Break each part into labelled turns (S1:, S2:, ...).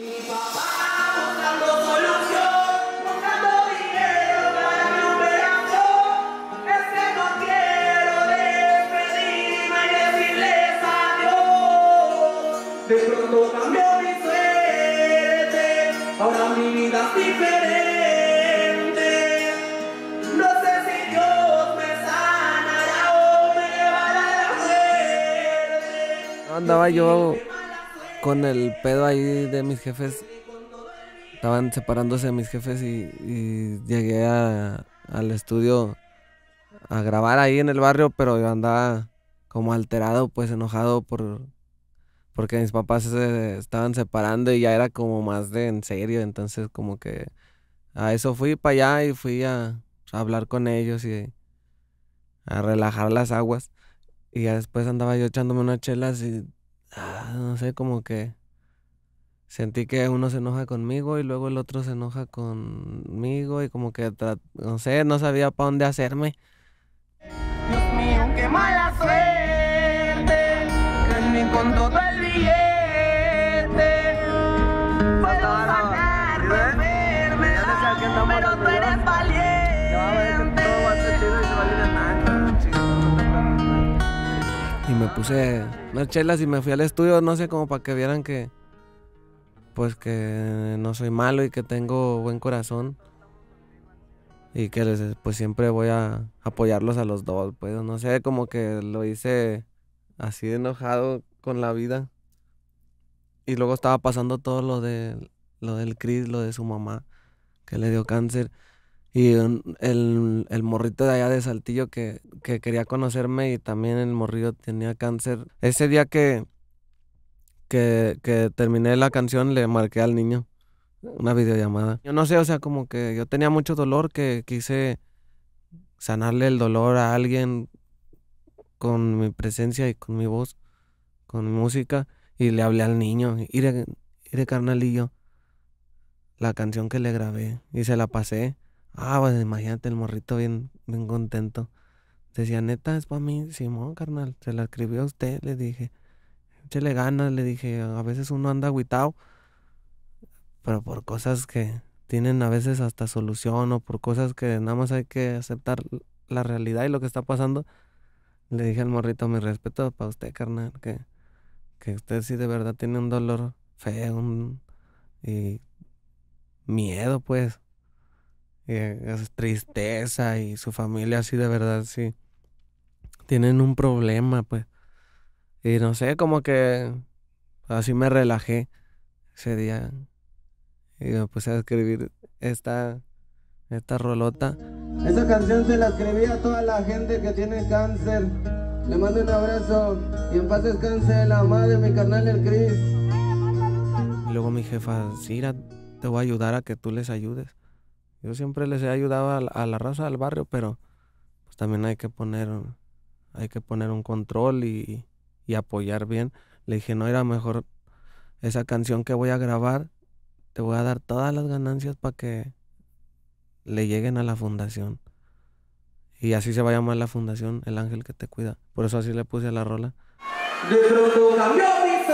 S1: Mi papá buscando solución, buscando dinero para mi operación. Es que no quiero despedirme y decirles adiós. De pronto cambió mi suerte, ahora mi vida es diferente. No sé si Dios me sanará o me llevará a la muerte.
S2: Andaba yo con el pedo ahí de mis jefes. Estaban separándose mis jefes y llegué al estudio a grabar ahí en el barrio, pero yo andaba como alterado, pues enojado porque mis papás se estaban separando y ya era como más de en serio. Entonces como que a eso fui para allá y fui a hablar con ellos y a relajar las aguas. Y ya después andaba yo echándome unas chelas y no sé, como que sentí que uno se enoja conmigo y luego el otro se enoja conmigo y como que, no sé, no sabía para dónde hacerme.
S1: Dios mío, qué mala suerte, que ni con todo el billete puedo sanar tu enfermedad, pero tú eres valiente.
S2: Y me puse unas chelas y me fui al estudio, no sé, como para que vieran que, pues que no soy malo y que tengo buen corazón. Y que pues siempre voy a apoyarlos a los dos, pues no sé, como que lo hice así de enojado con la vida. Y luego estaba pasando todo lo del Chris, lo de su mamá, que le dio cáncer. Y el morrito de allá de Saltillo que quería conocerme y también el morrillo tenía cáncer. Ese día que terminé la canción le marqué al niño una videollamada. Yo no sé, o sea, como que yo tenía mucho dolor que quise sanarle el dolor a alguien con mi presencia y con mi voz, con mi música, y le hablé al niño, iré carnalillo, la canción que le grabé, y se la pasé. Pues imagínate el morrito bien contento. Decía, neta, es para mí, Simón, carnal, se la escribió a usted, le dije. Échele ganas, le dije, a veces uno anda agüitado, pero por cosas que tienen a veces hasta solución o por cosas que nada más hay que aceptar la realidad y lo que está pasando. Le dije al morrito, mi respeto para usted, carnal, que usted sí de verdad tiene un dolor feo y miedo, pues, y es tristeza y su familia sí de verdad sí tienen un problema, pues. Y no sé, como que así me relajé ese día y me puse a escribir esta rolota.
S3: Esa canción se la escribí a toda la gente que tiene cáncer. Le mando un abrazo y en paz descanse la madre de mi carnal el Cris.
S2: Y luego mi jefa, Cira, te voy a ayudar a que tú les ayudes. Yo siempre les he ayudado a la raza del barrio, pero pues también hay que poner un control y apoyar bien. Le dije, no era mejor esa canción que voy a grabar, te voy a dar todas las ganancias para que le lleguen a la fundación. Y así se va a llamar la fundación, El Ángel que te cuida. Por eso así le puse a la rola.
S1: De pronto cambió mi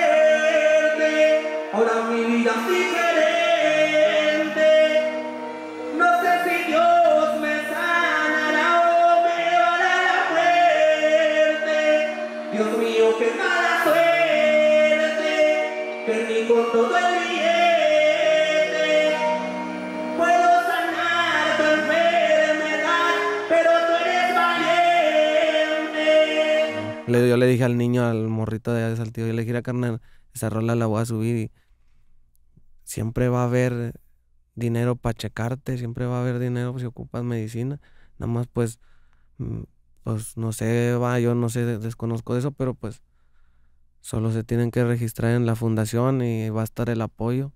S1: suerte, ahora mi vida es diferente. No sé si Dios me sanará o me llevará a la muerte. Dios mío, qué mala suerte, que ni con todo el billete puedo sanar tu enfermedad, pero tú eres valiente.
S2: Yo le dije al niño, al morrito de allá de Saltillo, yo le dije, "Mira, carnal, esa rola la voy a subir y siempre va a haber dinero para checarte, siempre va a haber dinero si ocupas medicina. Nada más pues, mm, pues no sé, yo no sé, desconozco de eso, pero pues solo se tienen que registrar en la fundación y va a estar el apoyo.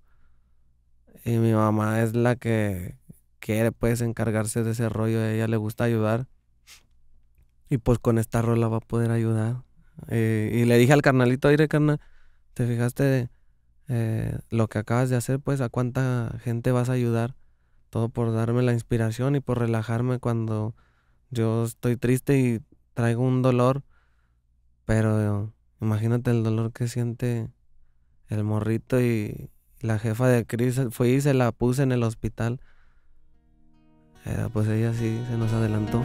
S2: Y mi mamá es la que quiere pues encargarse de ese rollo, a ella le gusta ayudar. Y pues con esta rola va a poder ayudar. Y le dije al carnalito, oye, carnal, ¿te fijaste lo que acabas de hacer? Pues a cuánta gente vas a ayudar. Todo por darme la inspiración y por relajarme cuando yo estoy triste y traigo un dolor. Pero imagínate el dolor que siente el morrito y La jefa de Chris fue y se la puse en el hospital. Pues ella sí se nos adelantó.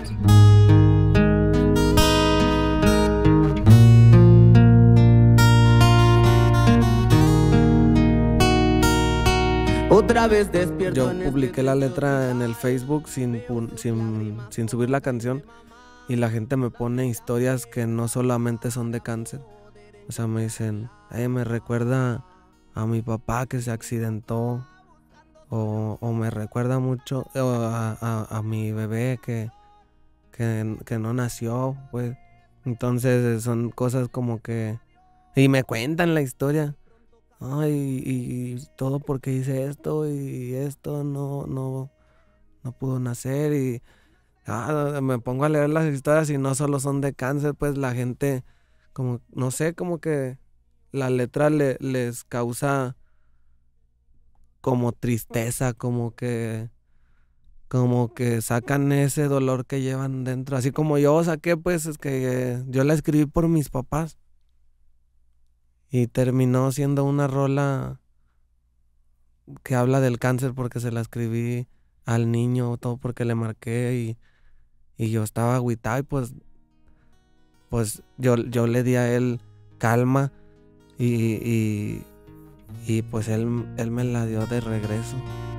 S1: Otra vez despierto.
S2: Yo publiqué la letra en el Facebook sin subir la canción, y la gente me pone historias que no solamente son de cáncer. O sea, me dicen, me recuerda a mi papá que se accidentó, o me recuerda mucho a mi bebé que no nació, pues. Entonces son cosas como que... Y me cuentan la historia. Ay, y todo porque hice esto y esto no pudo nacer, y me pongo a leer las historias y no solo son de cáncer, pues la gente, como, no sé, como que la letra les causa como tristeza, como que sacan ese dolor que llevan dentro, así como yo saqué, pues es que yo la escribí por mis papás y terminó siendo una rola que habla del cáncer porque se la escribí al niño, todo porque le marqué y yo estaba agüitado, y pues yo le di a él calma y pues él me la dio de regreso.